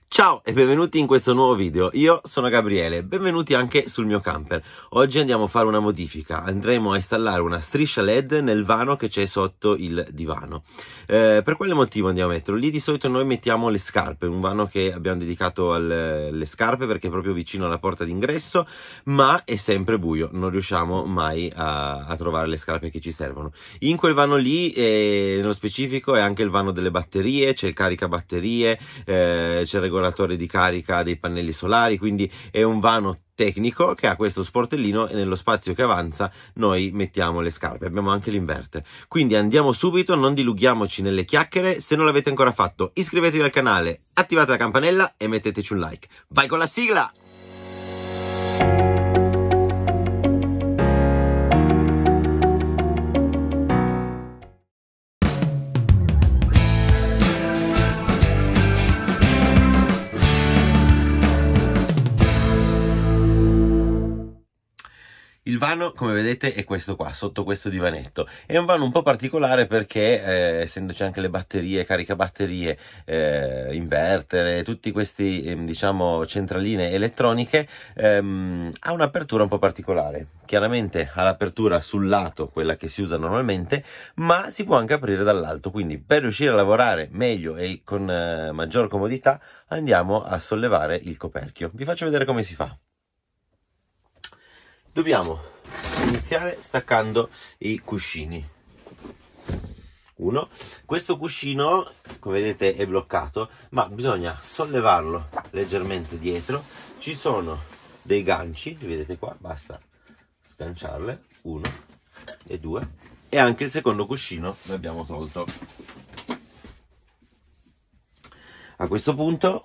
Ciao e benvenuti in questo nuovo video, io sono Gabriele, benvenuti anche sul mio camper. Oggi andiamo a fare una modifica, andremo a installare una striscia LED nel vano che c'è sotto il divano. Per quale motivo andiamo a metterlo? Lì di solito noi mettiamo le scarpe, un vano che abbiamo dedicato alle scarpe perché è proprio vicino alla porta d'ingresso, ma è sempre buio, non riusciamo mai a trovare le scarpe che ci servono. In quel vano lì, nello specifico, è anche il vano delle batterie, c'è il caricabatterie, c'è il regolatore di carica dei pannelli solari, quindi è un vano tecnico che ha questo sportellino e nello spazio che avanza noi mettiamo le scarpe. Abbiamo anche l'inverter, quindi andiamo subito, non dilunghiamoci nelle chiacchiere. Se non l'avete ancora fatto, iscrivetevi al canale, attivate la campanella e metteteci un like. Vai con la sigla! Il vano, come vedete, è questo qua, sotto questo divanetto. È un vano un po' particolare perché, essendoci anche le batterie, caricabatterie, inverter, tutti questi, diciamo, centraline elettroniche, ha un'apertura un po' particolare. Chiaramente ha l'apertura sul lato, quella che si usa normalmente, ma si può anche aprire dall'alto. Quindi per riuscire a lavorare meglio e con maggior comodità andiamo a sollevare il coperchio. Vi faccio vedere come si fa. Dobbiamo iniziare staccando i cuscini. Questo cuscino, come vedete, è bloccato, ma bisogna sollevarlo leggermente dietro. Ci sono dei ganci, li vedete qua, basta sganciarle, 1 e 2, e anche il secondo cuscino l'abbiamo tolto. A questo punto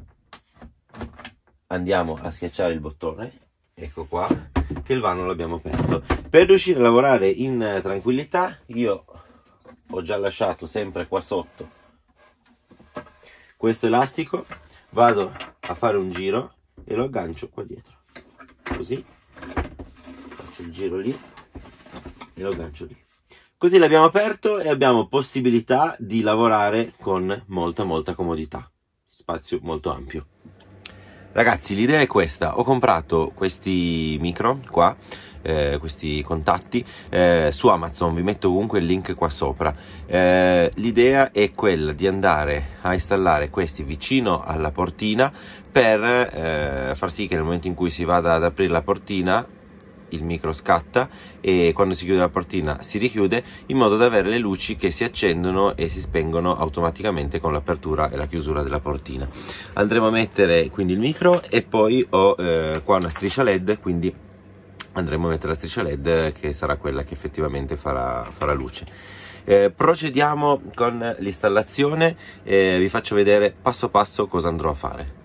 andiamo a schiacciare il bottone, ecco qua, che il vano l'abbiamo aperto. Per riuscire a lavorare in tranquillità io ho già lasciato sempre qua sotto questo elastico, vado a fare un giro e lo aggancio qua dietro, così faccio il giro lì e lo aggancio lì, così l'abbiamo aperto e abbiamo possibilità di lavorare con molta comodità, spazio molto ampio. Ragazzi, l'idea è questa: ho comprato questi micro qua, questi contatti su Amazon, vi metto comunque il link qua sopra. L'idea è quella di andare a installare questi vicino alla portina per far sì che nel momento in cui si vada ad aprire la portina il micro scatta e quando si chiude la portina si richiude, in modo da avere le luci che si accendono e si spengono automaticamente con l'apertura e la chiusura della portina. Andremo a mettere quindi il micro e poi ho qua una striscia LED, quindi andremo a mettere la striscia LED che sarà quella che effettivamente farà luce. Procediamo con l'installazione, vi faccio vedere passo passo cosa andrò a fare.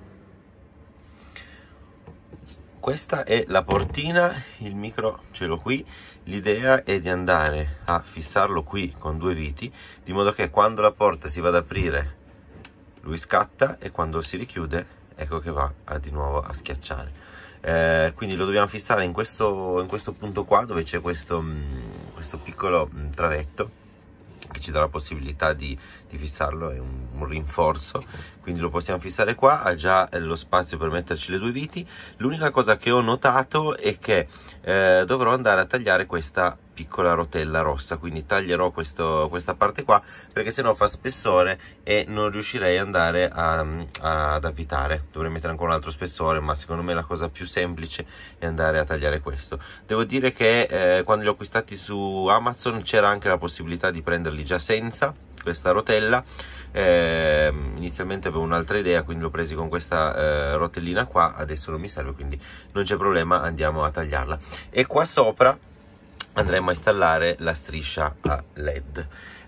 Questa è la portina, il micro ce l'ho qui. L'idea è di andare a fissarlo qui con 2 viti, di modo che quando la porta si va ad aprire lui scatta e quando si richiude ecco che va di nuovo a schiacciare. Quindi lo dobbiamo fissare in questo punto qua, dove c'è questo piccolo travetto che ci dà la possibilità di fissarlo, è un rinforzo, quindi lo possiamo fissare qua. Ha già lo spazio per metterci le 2 viti. L'unica cosa che ho notato è che dovrò andare a tagliare questa piccola rotella rossa, quindi taglierò questa parte qua, perché sennò fa spessore e non riuscirei ad andare ad avvitare. Dovrei mettere ancora un altro spessore, ma secondo me la cosa più semplice è andare a tagliare questo. Devo dire che quando li ho acquistati su Amazon c'era anche la possibilità di prenderli già senza questa rotella. Inizialmente avevo un'altra idea, quindi l'ho presi con questa rotellina qua. Adesso non mi serve, quindi non c'è problema, andiamo a tagliarla. E qua sopra andremo a installare la striscia a LED.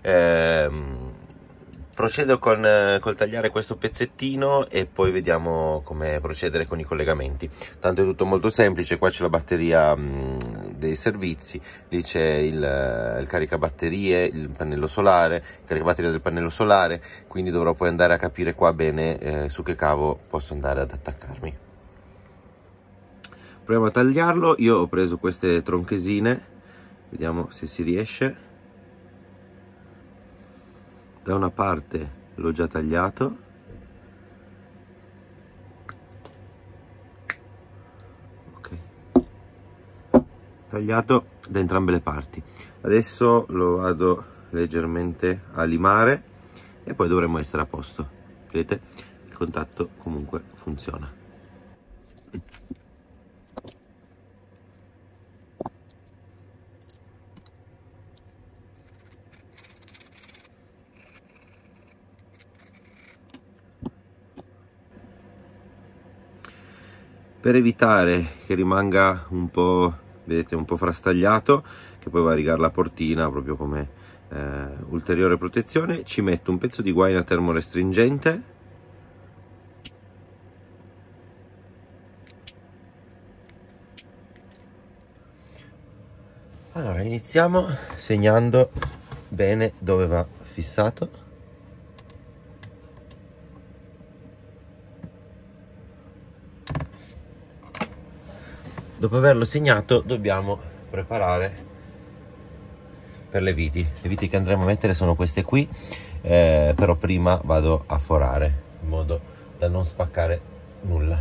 Procedo col tagliare questo pezzettino e poi vediamo come procedere con i collegamenti. Tanto è tutto molto semplice. Qua c'è la batteria dei servizi, lì c'è il caricabatterie, il pannello solare, il caricabatterie del pannello solare, quindi dovrò poi andare a capire qua bene su che cavo posso andare ad attaccarmi. Proviamo a tagliarlo. Io ho preso queste tronchesine, vediamo se si riesce. Da una parte l'ho già tagliato tagliato da entrambe le parti. Adesso lo vado leggermente a limare e poi dovremmo essere a posto. Vedete? Il contatto comunque funziona. Per evitare che rimanga un po', vedete, un po' frastagliato, che poi va a rigare la portina proprio come ulteriore protezione, ci metto un pezzo di guaina termorestringente. Allora, iniziamo segnando bene dove va fissato. Dopo averlo segnato dobbiamo preparare per le viti. Le viti che andremo a mettere sono queste qui, però prima vado a forare in modo da non spaccare nulla.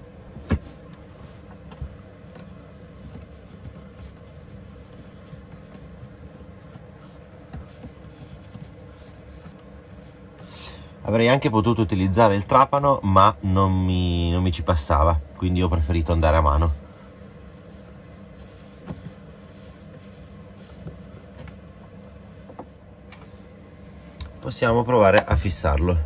Avrei anche potuto utilizzare il trapano, ma non mi ci passava, quindi ho preferito andare a mano. Possiamo provare a fissarlo.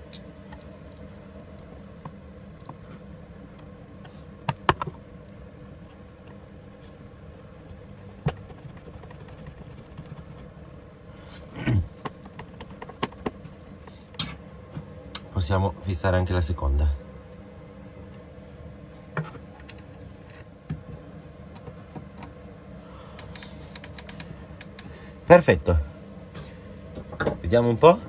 Possiamo fissare anche la seconda. Perfetto. Vediamo un po'.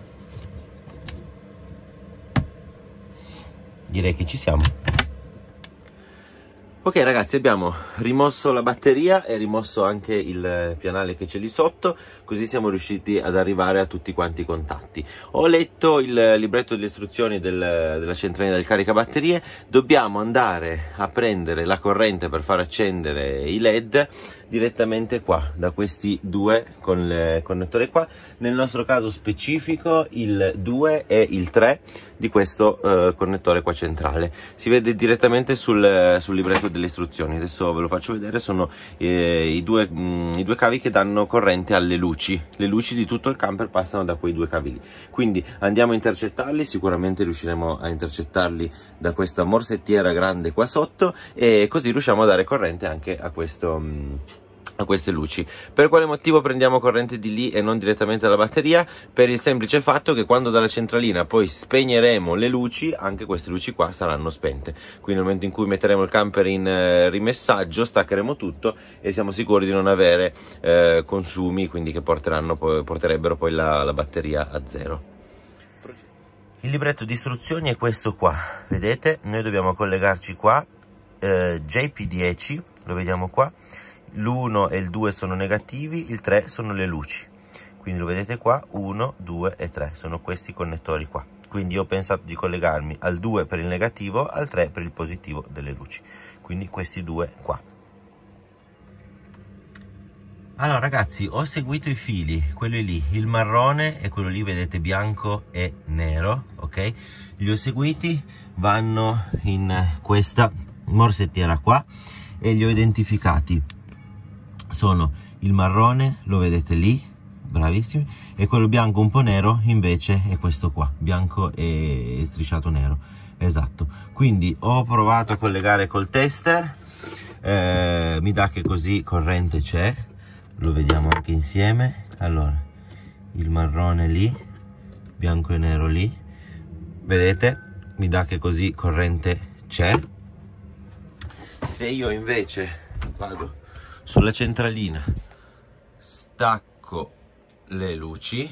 Direi che ci siamo. Ok ragazzi, abbiamo rimosso la batteria e rimosso anche il pianale che c'è lì sotto, così siamo riusciti ad arrivare a tutti quanti i contatti. Ho letto il libretto delle istruzioni della centralina del caricabatterie. Dobbiamo andare a prendere la corrente per far accendere i LED direttamente qua, da questi due con il connettore qua. Nel nostro caso specifico il 2 e il 3 di questo connettore qua centrale. Si vede direttamente sul libretto delle istruzioni. Adesso ve lo faccio vedere. Sono i due cavi che danno corrente alle luci. Le luci di tutto il camper passano da quei due cavi lì, quindi andiamo a intercettarli. Sicuramente riusciremo a intercettarli da questa morsettiera grande qua sotto, e così riusciamo a dare corrente anche a queste luci. Per quale motivo prendiamo corrente di lì e non direttamente dalla batteria? Per il semplice fatto che quando dalla centralina poi spegneremo le luci, anche queste luci qua saranno spente. Quindi nel momento in cui metteremo il camper in rimessaggio, staccheremo tutto e siamo sicuri di non avere consumi, quindi che porterebbero poi la batteria a zero. Il libretto di istruzioni è questo qua, vedete? Noi dobbiamo collegarci qua, JP10, lo vediamo qua. L'1 e il 2 sono negativi, il 3 sono le luci, quindi lo vedete qua, 1, 2 e 3 sono questi connettori qua. Quindi io ho pensato di collegarmi al 2 per il negativo, al 3 per il positivo delle luci, quindi questi due qua. Allora ragazzi, ho seguito i fili, quelli lì, il marrone e quello lì vedete bianco e nero, ok? Li ho seguiti, vanno in questa morsettiera qua e li ho identificati. Sono il marrone, lo vedete lì, bravissimi, e quello bianco un po' nero invece è questo qua, bianco e strisciato nero, esatto. Quindi ho provato a collegare col tester, mi dà che così corrente c'è, lo vediamo anche insieme. Allora, il marrone lì, bianco e nero lì, vedete, mi dà che così corrente c'è. Se io invece vado sulla centralina, stacco le luci,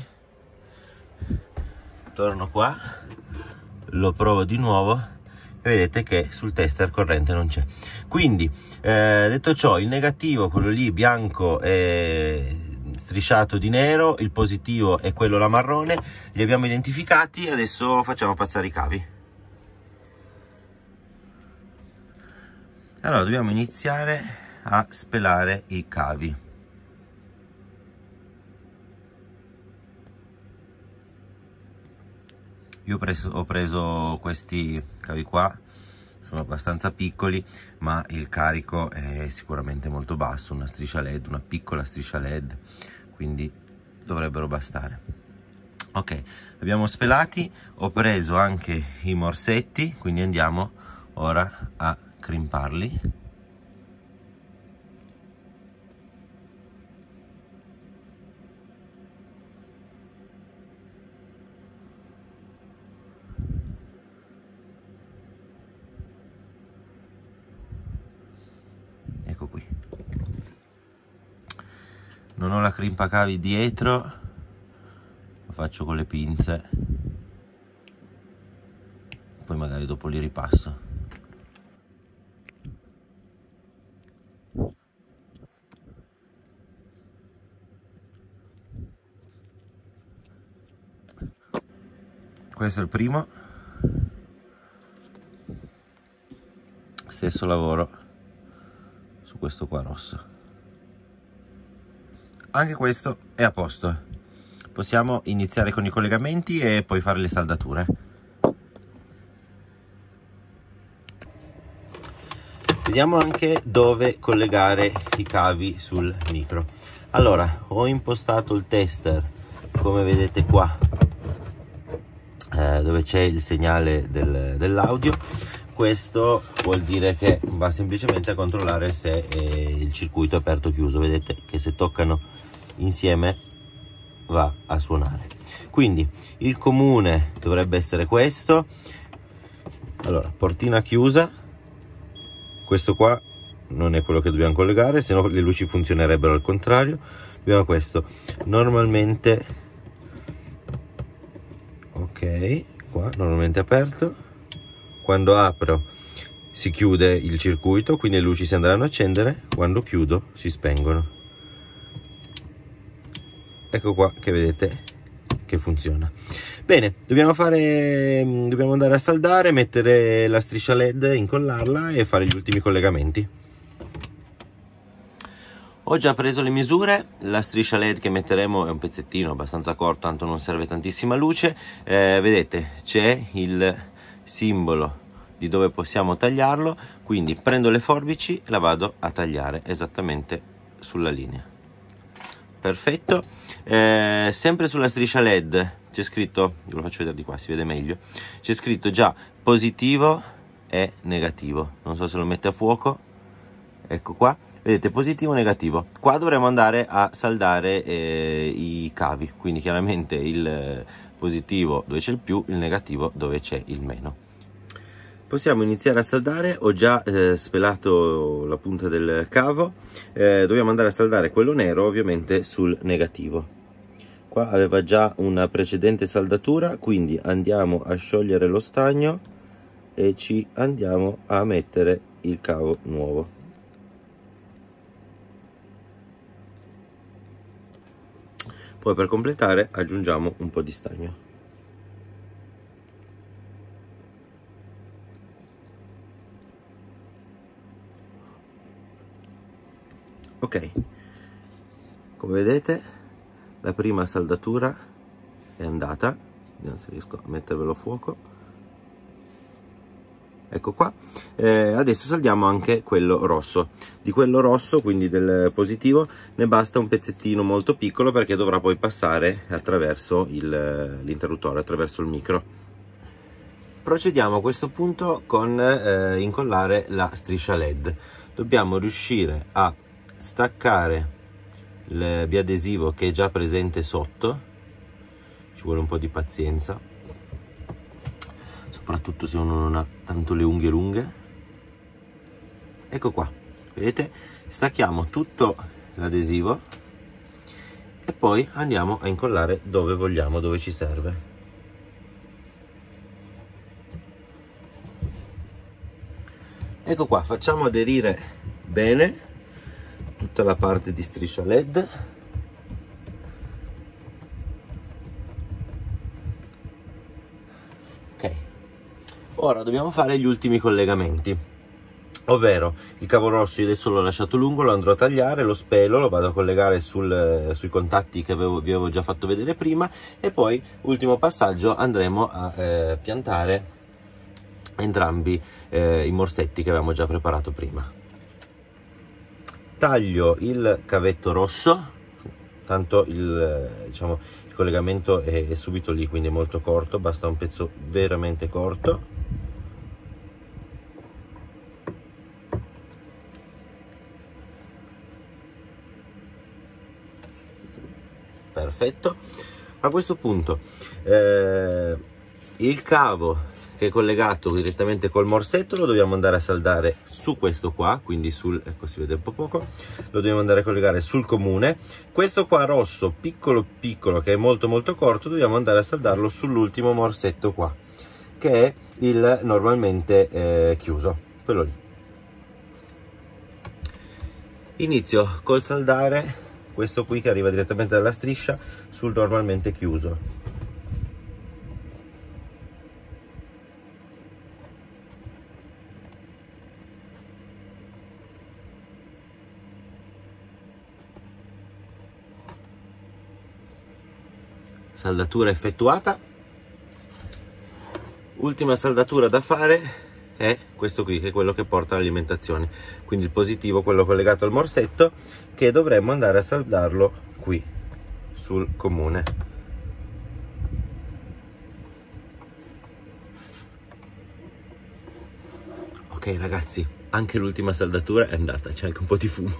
torno qua, lo provo di nuovo e vedete che sul tester corrente non c'è. Quindi detto ciò, il negativo, quello lì bianco e strisciato di nero, il positivo è quello là marrone, li abbiamo identificati. Adesso facciamo passare i cavi. Allora dobbiamo iniziare a spelare i cavi. Io ho preso questi cavi qua, sono abbastanza piccoli, ma il carico è sicuramente molto basso, una striscia LED, una piccola striscia LED, quindi dovrebbero bastare. Ok, abbiamo spelati, ho preso anche i morsetti, quindi andiamo ora a crimparli. Ecco qui. Non ho la crimpacavi dietro, lo faccio con le pinze, poi magari dopo li ripasso. Questo è il primo, stesso lavoro su questo qua rosso. Anche questo è a posto, possiamo iniziare con i collegamenti e poi fare le saldature. Vediamo anche dove collegare i cavi sul micro. Allora, ho impostato il tester, come vedete qua, dove c'è il segnale dell'audio. Questo vuol dire che va semplicemente a controllare se il circuito è aperto o chiuso. Vedete che se toccano insieme va a suonare. Quindi il comune dovrebbe essere questo. Allora, portina chiusa, questo qua non è quello che dobbiamo collegare, se no le luci funzionerebbero al contrario. Abbiamo questo, normalmente, ok, qua normalmente aperto, quando apro si chiude il circuito, quindi le luci si andranno a accendere, quando chiudo si spengono. Ecco qua che vedete che funziona. Bene, dobbiamo andare a saldare, mettere la striscia LED, incollarla e fare gli ultimi collegamenti. Ho già preso le misure, la striscia LED che metteremo è un pezzettino abbastanza corto, tanto non serve tantissima luce. Vedete, c'è il simbolo di dove possiamo tagliarlo, quindi prendo le forbici e la vado a tagliare esattamente sulla linea. Perfetto. Sempre sulla striscia LED c'è scritto, io lo faccio vedere di qua, si vede meglio, c'è scritto già positivo e negativo. Non so se lo mette a fuoco, ecco qua, vedete, positivo e negativo. Qua dovremo andare a saldare i cavi, quindi chiaramente il positivo dove c'è il più, il negativo dove c'è il meno. Possiamo iniziare a saldare. Ho già spelato la punta del cavo, dobbiamo andare a saldare quello nero ovviamente sul negativo. Qua aveva già una precedente saldatura, quindi andiamo a sciogliere lo stagno e ci andiamo a mettere il cavo nuovo. Poi per completare aggiungiamo un po' di stagno. Ok, come vedete la prima saldatura è andata, vediamo se riesco a mettervelo a fuoco, ecco qua. Adesso saldiamo anche quello rosso. Di quello rosso, quindi del positivo, ne basta un pezzettino molto piccolo perché dovrà poi passare attraverso l'interruttore, attraverso il micro. Procediamo a questo punto con incollare la striscia LED. Dobbiamo riuscire a staccare il biadesivo che è già presente sotto, ci vuole un po' di pazienza, soprattutto se uno non ha tanto le unghie lunghe. Ecco qua, vedete, stacchiamo tutto l'adesivo e poi andiamo a incollare dove vogliamo, dove ci serve. Ecco qua, facciamo aderire bene tutta la parte di striscia LED. Ok, ora dobbiamo fare gli ultimi collegamenti. ovvero il cavo rosso io adesso l'ho lasciato lungo, lo andrò a tagliare, lo spelo, lo vado a collegare sui contatti che vi avevo già fatto vedere prima, e poi ultimo passaggio andremo a piantare entrambi i morsetti che avevamo già preparato prima. Taglio il cavetto rosso, tanto diciamo, il collegamento è subito lì, quindi è molto corto, basta un pezzo veramente corto. Perfetto. A questo punto il cavo che è collegato direttamente col morsetto lo dobbiamo andare a saldare su questo qua, quindi ecco, si vede un po' poco, lo dobbiamo andare a collegare sul comune. Questo qua rosso piccolo piccolo, che è molto molto corto, dobbiamo andare a saldarlo sull'ultimo morsetto qua, che è il normalmente chiuso, quello lì. Inizio col saldare questo qui che arriva direttamente dalla striscia sul normalmente chiuso. Saldatura effettuata. Ultima saldatura da fare è questo qui, che è quello che porta all'alimentazione, quindi il positivo, quello collegato al morsetto, che dovremmo andare a saldarlo qui sul comune. Ok ragazzi, anche l'ultima saldatura è andata, c'è anche un po' di fumo.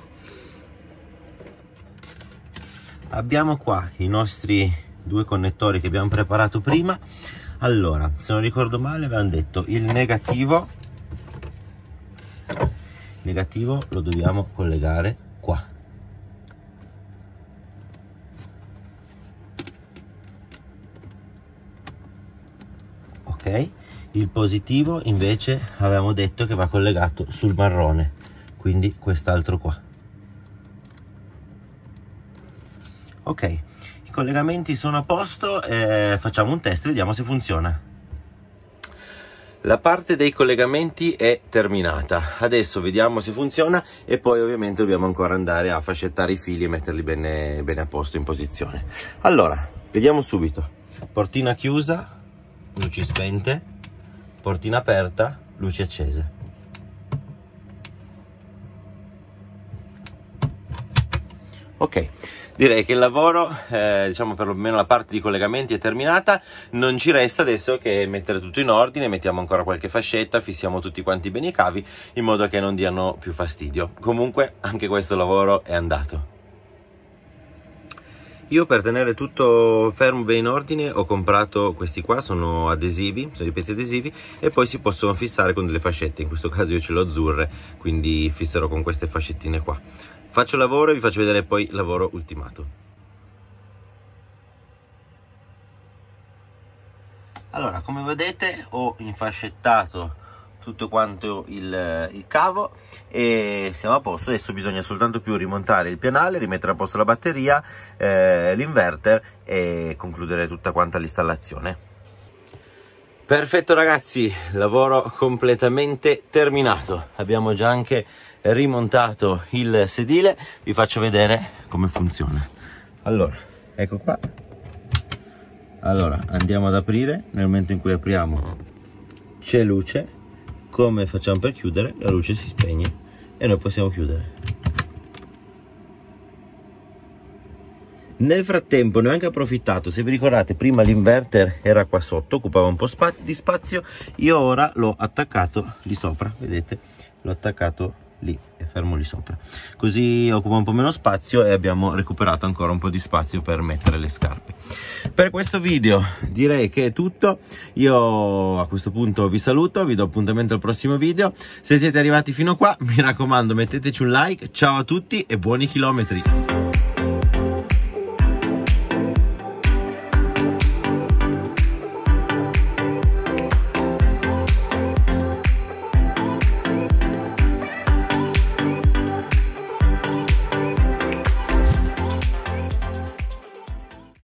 Abbiamo qua i nostri due connettori che abbiamo preparato prima. Allora, se non ricordo male avevamo detto il negativo lo dobbiamo collegare qua, ok. Il positivo invece avevamo detto che va collegato sul marrone, quindi quest'altro qua, ok. I collegamenti sono a posto, facciamo un test, vediamo se funziona. La parte dei collegamenti è terminata, adesso vediamo se funziona e poi ovviamente dobbiamo ancora andare a fascettare i fili e metterli bene a posto in posizione. Allora, vediamo subito. Portina chiusa, luci spente, portina aperta, luci accese. Ok. Direi che il lavoro, diciamo perlomeno la parte di collegamenti è terminata, non ci resta adesso che mettere tutto in ordine, mettiamo ancora qualche fascetta, fissiamo tutti quanti bene i cavi in modo che non diano più fastidio. Comunque anche questo lavoro è andato. Io per tenere tutto fermo bene in ordine ho comprato questi qua, sono adesivi, sono dei pezzi adesivi e poi si possono fissare con delle fascette, in questo caso io ce l'ho azzurre, quindi fisserò con queste fascettine qua. Faccio il lavoro e vi faccio vedere poi il lavoro ultimato. Allora, come vedete ho infascettato tutto quanto il cavo e siamo a posto. Adesso bisogna soltanto più rimontare il pianale, rimettere a posto la batteria, l'inverter e concludere tutta quanta l'installazione. Perfetto ragazzi, lavoro completamente terminato. Abbiamo già anche rimontato il sedile, vi faccio vedere come funziona. Allora, ecco qua. Allora, andiamo ad aprire, nel momento in cui apriamo c'è luce, come facciamo per chiudere? La luce si spegne e noi possiamo chiudere. Nel frattempo ne ho anche approfittato, se vi ricordate prima l'inverter era qua sotto, occupava un po' di spazio, io ora l'ho attaccato lì sopra, vedete? L'ho attaccato lì, è fermo lì sopra, così occupa un po' meno spazio e abbiamo recuperato ancora un po' di spazio per mettere le scarpe. Per questo video direi che è tutto, io a questo punto vi saluto, vi do appuntamento al prossimo video. Se siete arrivati fino qua mi raccomando metteteci un like, ciao a tutti e buoni chilometri.